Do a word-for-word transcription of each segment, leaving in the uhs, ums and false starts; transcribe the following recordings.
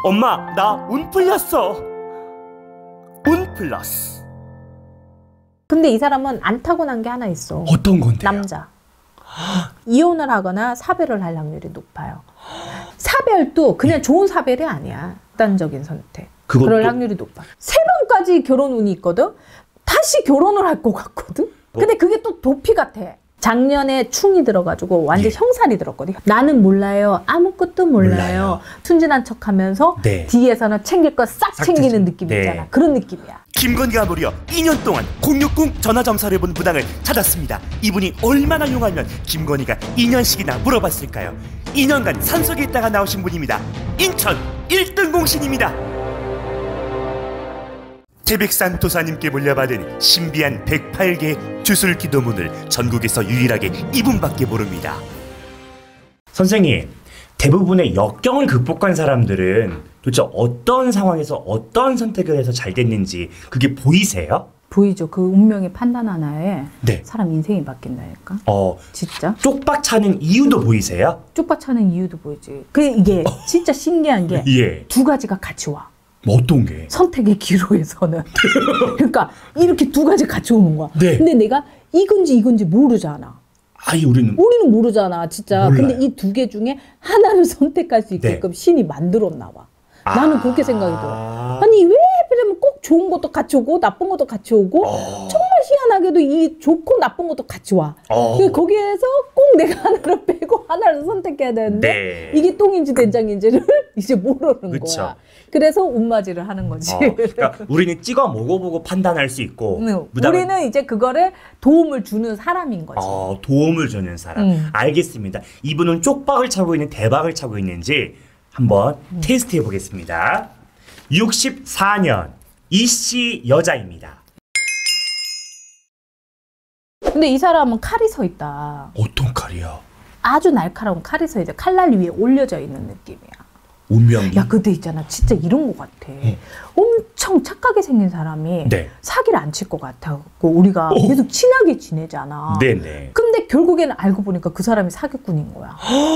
엄마, 나 운 풀렸어. 운 플러스. 근데 이 사람은 안 타고난 게 하나 있어. 어떤 건데요? 남자. 이혼을 하거나 사별을 할 확률이 높아요. 사별도 그냥 좋은 사별이 아니야. 극단적인 선택. 그것도... 그럴 확률이 높아. 세 번까지 결혼 운이 있거든? 다시 결혼을 할 것 같거든? 근데 그게 또 도피 같아. 작년에 충이 들어가지고 완전 예. 형살이 들었거든. 나는 몰라요. 아무것도 몰라요. 몰라요. 순진한 척하면서 네. 뒤에서는 챙길 거 싹 챙기는 느낌 네. 있잖아. 그런 느낌이야. 김건희가 무려 이 년 동안 공육공 전화점사를 본 무당을 찾았습니다. 이분이 얼마나 용하면 김건희가 이 년씩이나 물어봤을까요? 이 년간 산속에 있다가 나오신 분입니다. 인천 일 등 공신입니다. 태백산 도사님께 물려받은 신비한 백팔 개 주술 기도문을 전국에서 유일하게 이분밖에 모릅니다. 선생님, 대부분의 역경을 극복한 사람들은 도대체 어떤 상황에서 어떤 선택을 해서 잘 됐는지 그게 보이세요? 보이죠. 그 운명의 판단 하나에 네. 사람 인생이 바뀐다니까. 어, 진짜? 쪽박 차는 이유도 보이세요? 쪽박 차는 이유도 보이지. 그 이게 어. 진짜 신기한 게 두 예. 가지가 같이 와. 뭐 어떤 게? 선택의 기로에서는. 그러니까 이렇게 두 가지 같이 오는 거야. 네. 근데 내가 이건지 이건지 모르잖아. 아니 우리는 우리는 모르잖아, 진짜. 몰라요. 근데 이 두 개 중에 하나를 선택할 수 있게끔 네. 신이 만들었나 봐. 아 나는 그렇게 생각이 들어. 아니 왜 그러면 꼭 좋은 것도 같이 오고 나쁜 것도 같이 오고 어 정말 희한하게도 이 좋고 나쁜 것도 같이 와. 어 거기에서 꼭 내가 하나를 빼고 하나를 선택해야 되는데 네. 이게 똥인지 된장인지를 이제 모르는 그쵸. 거야. 그래서 운맞이를 하는 거지. 어, 그러니까 우리는 찍어 먹어보고 판단할 수 있고 응, 우리는 이제 그거를 도움을 주는 사람인 거지. 어, 도움을 주는 사람. 응. 알겠습니다. 이분은 쪽박을 차고 있는 대박을 차고 있는지 한번 음. 테스트 해보겠습니다. 육십사 년 이씨 여자입니다. 근데 이 사람은 칼이 서 있다. 어떤 칼이요? 아주 날카로운 칼이 서 있어. 칼날 위에 올려져 있는 느낌이야. 운명이? 야, 근데 있잖아. 진짜 이런 것 같아. 응. 엄청 착하게 생긴 사람이 네. 사기를 안 칠 것 같아갖고 우리가 오. 계속 친하게 지내잖아. 네네. 근데 결국에는 알고 보니까 그 사람이 사기꾼인 거야.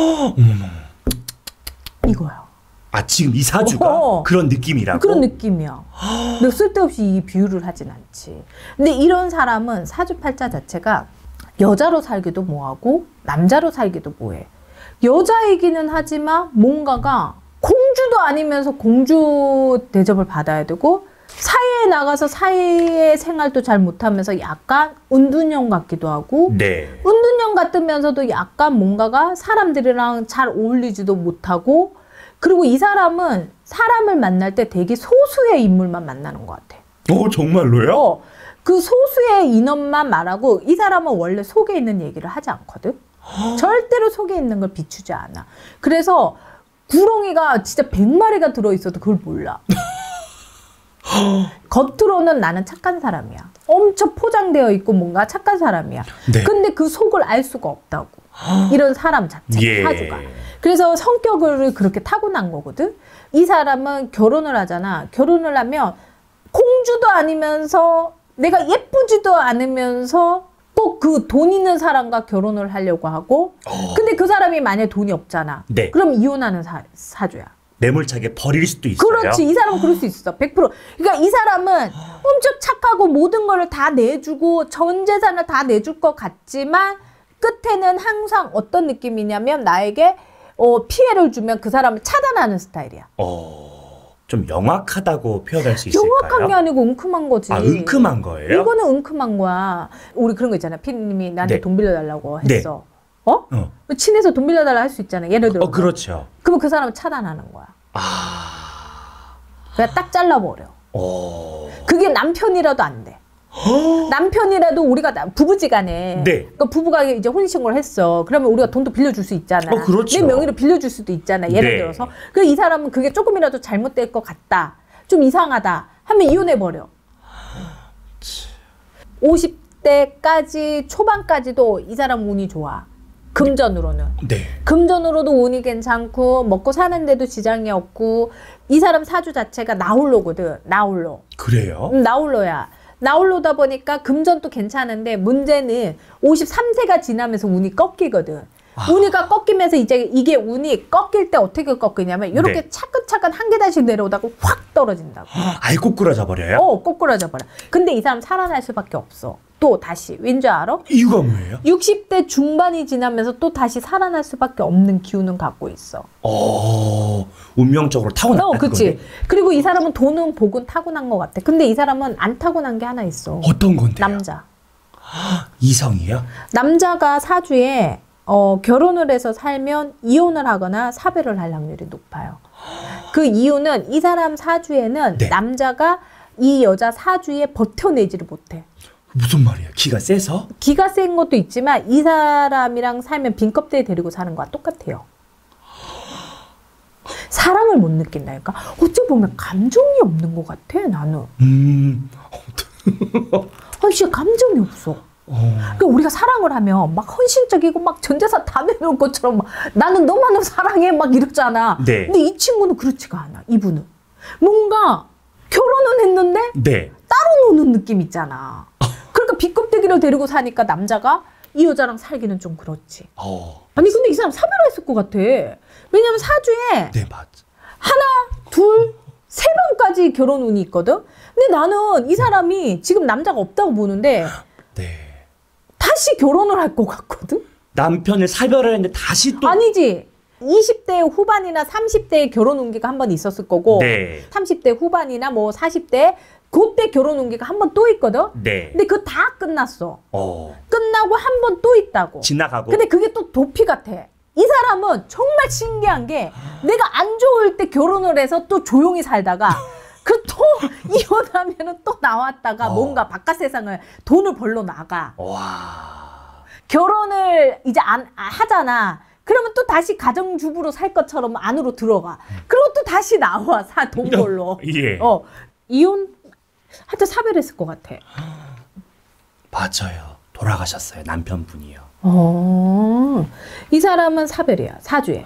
이거야. 아, 지금 이 사주가 어, 그런 느낌이라고? 그런 느낌이야. 근데 쓸데없이 이 비유를 하진 않지. 근데 이런 사람은 사주팔자 자체가 여자로 살기도 뭐하고 남자로 살기도 뭐해. 여자이기는 하지만 뭔가가 공주도 아니면서 공주 대접을 받아야 되고 사회에 나가서 사회의 생활도 잘 못하면서 약간 은둔형 같기도 하고 네. 은둔형 같으면서도 약간 뭔가가 사람들이랑 잘 어울리지도 못하고 그리고 이 사람은 사람을 만날 때 되게 소수의 인물만 만나는 것 같아. 어, 정말로요? 어, 그 소수의 인원만 말하고 이 사람은 원래 속에 있는 얘기를 하지 않거든. 절대로 속에 있는 걸 비추지 않아. 그래서 구렁이가 진짜 백 마리가 들어있어도 그걸 몰라. 겉으로는 나는 착한 사람이야. 엄청 포장되어 있고 뭔가 착한 사람이야. 네. 근데 그 속을 알 수가 없다고. 이런 사람 자체, 예. 사주가. 그래서 성격을 그렇게 타고난 거거든. 이 사람은 결혼을 하잖아. 결혼을 하면 공주도 아니면서 내가 예쁘지도 않으면서 꼭 그 돈 있는 사람과 결혼을 하려고 하고 어. 근데 그 사람이 만약에 돈이 없잖아. 네. 그럼 이혼하는 사, 사주야. 매몰차게 버릴 수도 있어요. 그렇지. 이 사람은 그럴 수 있어. 백 퍼센트. 그러니까 이 사람은 엄청 착하고 모든 걸 다 내주고 전 재산을 다 내줄 것 같지만 끝에는 항상 어떤 느낌이냐면 나에게 어, 피해를 주면 그 사람을 차단하는 스타일이야. 어, 좀 영악하다고 표현할 수 있을까요? 영악한 게 아니고 은큼한 거지. 아, 은큼한 거예요? 이거는 은큼한 거야. 우리 그런 거 있잖아. 피디님이 나한테 네. 돈 빌려달라고 했어. 네. 어? 어? 친해서 돈 빌려달라 할 수 있잖아. 예를 들어. 어, 그렇죠. 그러면 그 사람을 차단하는 거야. 아. 그냥 딱 잘라버려. 어. 그게 남편이라도 안 돼. 남편이라도 우리가 부부지간에 네. 그러니까 부부가 이제 혼인신고를 했어. 그러면 우리가 돈도 빌려줄 수 있잖아. 어, 그렇죠. 내 명의로 빌려줄 수도 있잖아. 예를 네. 들어서. 그래서 이 사람은 그게 조금이라도 잘못될 것 같다. 좀 이상하다. 하면 이혼해버려. 오십 대까지 초반까지도 이 사람 운이 좋아. 금전으로는. 네. 금전으로도 운이 괜찮고 먹고 사는데도 지장이 없고 이 사람 사주 자체가 나홀로거든. 나홀로. 그래요? 음, 나홀로야. 나홀로다 보니까 금전도 괜찮은데 문제는 오십삼 세가 지나면서 운이 꺾이거든. 아. 운이가 꺾이면서 이제 이게 운이 꺾일 때 어떻게 꺾이냐면 이렇게 네. 차근차근 한 계단씩 내려오다가 확 떨어진다고. 아예 꼬꾸라져 버려요? 어, 꼬꾸라져 버려. 근데 이 사람 살아날 수밖에 없어. 또 다시 왠지 알아? 이유가 뭐예요? 육십 대 중반이 지나면서 또 다시 살아날 수밖에 없는 기운은 갖고 있어. 어, 운명적으로 타고났다. 어, 그치. 그리고 이 사람은 돈은 복은 타고난 것 같아. 근데 이 사람은 안 타고난 게 하나 있어. 어떤 건데요? 남자. 이성이요? 남자가 사주에 어, 결혼을 해서 살면 이혼을 하거나 사별을 할 확률이 높아요. 그 이유는 이 사람 사주에는 네. 남자가 이 여자 사주에 버텨내지를 못해. 무슨 말이에요? 기가 세서? 기가 센 것도 있지만 이 사람이랑 살면 빈 껍데기 데리고 사는 거와 똑같아요. 사랑을 못 느낀다니까. 어찌 보면 감정이 없는 것 같아 나는. 음. 아니 진짜 감정이 없어. 어. 그러니까 우리가 사랑을 하면 막 헌신적이고 막 전재산 다 내놓을 것처럼 막 나는 너만을 사랑해 막 이러잖아. 네. 근데 이 친구는 그렇지가 않아. 이분은 뭔가 결혼은 했는데 네. 따로 노는 느낌 있잖아. 그러니까 빈껍데기를 데리고 사니까 남자가 이 여자랑 살기는 좀 그렇지. 어. 아니 근데 이 사람 사별했을 것 같아. 왜냐면 사주에 네, 맞. 하나, 둘, 세 번까지 결혼 운이 있거든. 근데 나는 이 사람이 지금 남자가 없다고 보는데 네. 다시 결혼을 할 것 같거든. 남편을 사별을 했는데 다시 또 아니지. 이십 대 후반이나 삼십 대에 결혼 운기가 한 번 있었을 거고 네. 삼십 대 후반이나 뭐 사십 대 그때 결혼 운기가 한 번 또 있거든. 네. 근데 그거 다 끝났어. 어. 끝나고 한 번 또 있다고. 지나가고. 근데 그게 또 도피 같아. 이 사람은 정말 신기한 게 내가 안 좋을 때 결혼을 해서 또 조용히 살다가 그 또 이혼하면은 또 나왔다가 어. 뭔가 바깥 세상을 돈을 벌러 나가. 와. 결혼을 이제 안 하잖아. 그러면 또 다시 가정주부로 살 것처럼 안으로 들어가. 그리고 또 다시 나와 사 돈 벌러. 예. 어 이혼 하여튼 사별했을 것 같아. 맞아요. 돌아가셨어요 남편분이요. 어, 이 사람은 사별이야 사주에.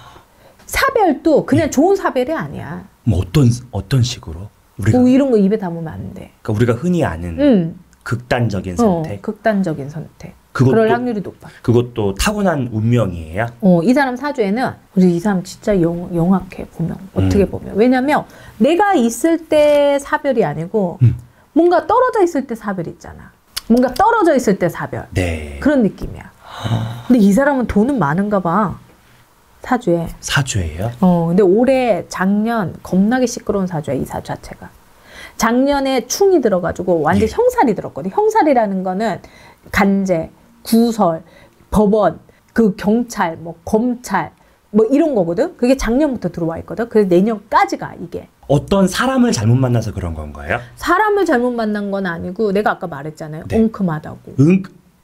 사별도 그냥 예. 좋은 사별이 아니야. 뭐 어떤 어떤 식으로? 우리가 뭐 이런 거 입에 담으면 안 돼. 그러니까 우리가 흔히 아는 응. 극단적인 선택. 어, 극단적인 선택. 그것도, 그럴 확률이 높아. 그것도 타고난 운명이에요? 어, 이 사람 사주에는 우리 이 사람 진짜 영, 영악해 보면 어떻게 음. 보면 왜냐면 내가 있을 때 사별이 아니고 음. 뭔가 떨어져 있을 때 사별 있잖아. 뭔가 떨어져 있을 때 사별. 네. 그런 느낌이야. 근데 이 사람은 돈은 많은가 봐. 사주에. 사주예요? 어, 근데 올해 작년 겁나게 시끄러운 사주야 이 사주 자체가. 작년에 충이 들어가지고 완전 예. 형살이 들었거든. 형살이라는 거는 간제, 구설, 법원, 그 경찰, 뭐 검찰, 뭐 이런 거거든. 그게 작년부터 들어와 있거든. 그래서 내년까지가 이게. 어떤 사람을 잘못 만나서 그런 건가요? 사람을 잘못 만난 건 아니고 내가 아까 말했잖아요. 네. 엉큼하다고. 응?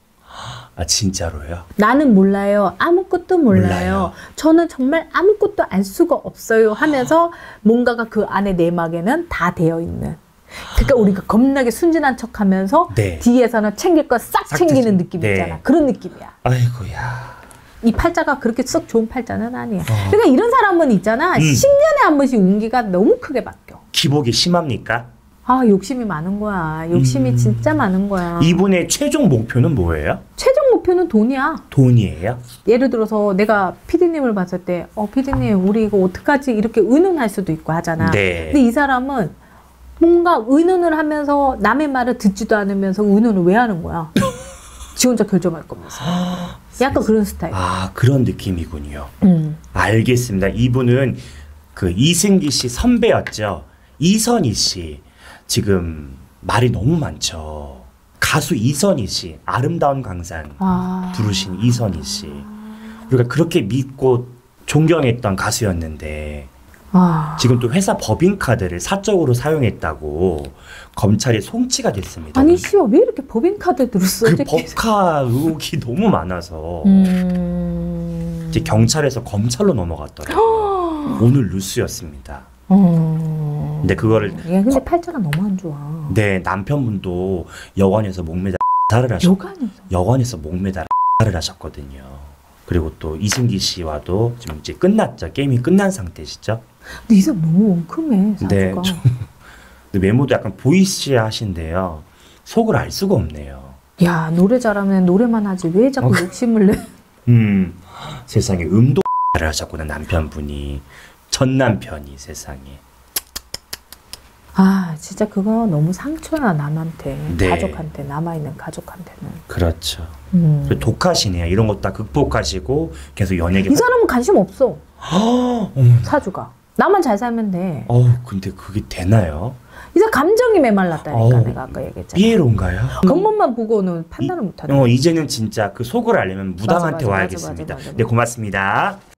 아 진짜로요? 나는 몰라요. 아무것도 몰라요. 몰라요. 저는 정말 아무것도 알 수가 없어요 하면서 뭔가가 그 안에 내막에는 다 되어 있는. 그러니까 우리가 겁나게 순진한 척하면서 네. 뒤에서는 챙길 거 싹 챙기는 느낌 네. 있잖아. 그런 느낌이야. 아이고야. 이 팔자가 그렇게 썩 좋은 팔자는 아니야. 어. 그러니까 이런 사람은 있잖아. 음. 십 년에 한 번씩 운기가 너무 크게 바뀌어. 기복이 심합니까? 아 욕심이 많은 거야. 욕심이 음. 진짜 많은 거야. 이분의 최종 목표는 뭐예요? 최종 목표는 돈이야. 돈이에요? 예를 들어서 내가 피디님을 봤을 때 어 피디님 우리 이거 어떡하지 이렇게 의논할 수도 있고 하잖아. 네. 근데 이 사람은 뭔가 의논을 하면서 남의 말을 듣지도 않으면서 의논을 왜 하는 거야? 지 혼자 결정할 거면서. 약간 그런 스타일. 아 그런 느낌이군요. 음. 알겠습니다. 이분은 그 이승기 씨 선배였죠. 이선희 씨. 지금 말이 너무 많죠. 가수 이선희 씨. 아름다운 강산 아. 부르신 이선희 씨. 우리가 그렇게 믿고 존경했던 가수였는데 아. 지금 또 회사 법인카드를 사적으로 사용했다고 검찰에 송치가 됐습니다. 아니 씨야 왜 이렇게 법인카드를 써? 그 법카 의혹이 너무 많아서 음... 이제 경찰에서 검찰로 넘어갔더라고요. 오늘 뉴스였습니다. 음... 근데 그거를 얘 근데 팔자가 너무 안 좋아. 네 남편분도 여관에서 목매달 를 하셨 여관에서 여관에서 목매달 를 하셨거든요. 그리고 또 이승기 씨와도 지금 이제 끝났죠. 게임이 끝난 상태시죠. 근데 이 사람 너무 엉큼해. 사주가. 네, 좀, 근데 외모도 약간 보이시하신데요. 속을 알 수가 없네요. 야 노래 잘하면 노래만 하지 왜 자꾸 어, 욕심을 내? 음 세상에 음도 를 하셨구나 남편분이. 전 남편이 세상에. 아 진짜 그거 너무 상처나 남한테 네. 가족한테 남아있는 가족한테는. 그렇죠. 음. 독하시네요. 이런 것도 다 극복하시고 계속 연예계. 이 사람은 관심 없어. 어머나. 사주가. 나만 잘 살면 돼. 어우 근데 그게 되나요? 이제 감정이 메말랐다니까. 어우, 내가 아까 얘기했잖아. 삐에로인가요? 겉멋만 보고는 판단을 못하네. 어, 이제는 진짜 그 속을 알려면 무당한테 맞아, 맞아, 와야겠습니다. 맞아, 맞아, 맞아. 네 고맙습니다.